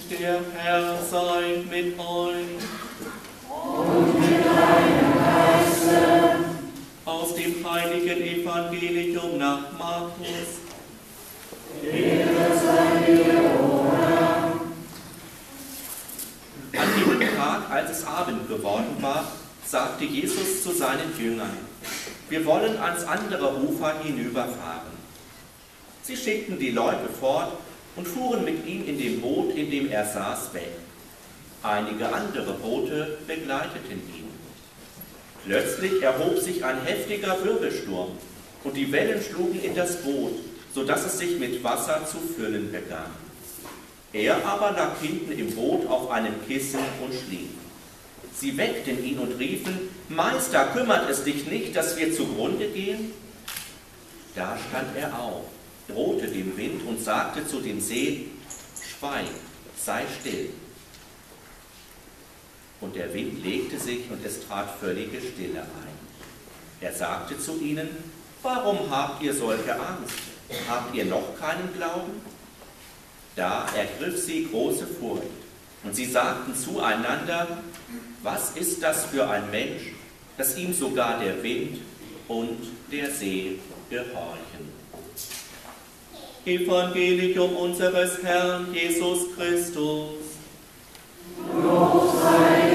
Der Herr sei mit euch. Und mit deinem Geiste. Aus dem heiligen Evangelium nach Markus. Ehre sei dir, o Herr. An jenem Tag, als es Abend geworden war, sagte Jesus zu seinen Jüngern: Wir wollen ans andere Ufer hinüberfahren. Sie schickten die Leute fort und fuhren mit ihm in dem Boot, in dem er saß, weg. Einige andere Boote begleiteten ihn. Plötzlich erhob sich ein heftiger Wirbelsturm und die Wellen schlugen in das Boot, sodass es sich mit Wasser zu füllen begann. Er aber lag hinten im Boot auf einem Kissen und schlief. Sie weckten ihn und riefen: Meister, kümmert es dich nicht, dass wir zugrunde gehen? Da stand er auf, drohte dem Wind und sagte zu dem See: Schweig, sei still. Und der Wind legte sich und es trat völlige Stille ein. Er sagte zu ihnen: Warum habt ihr solche Angst? Habt ihr noch keinen Glauben? Da ergriff sie große Furcht und sie sagten zueinander: Was ist das für ein Mensch, dass ihm sogar der Wind und der See gehorchen? Evangelium unseres Herrn Jesus Christus. Lob sei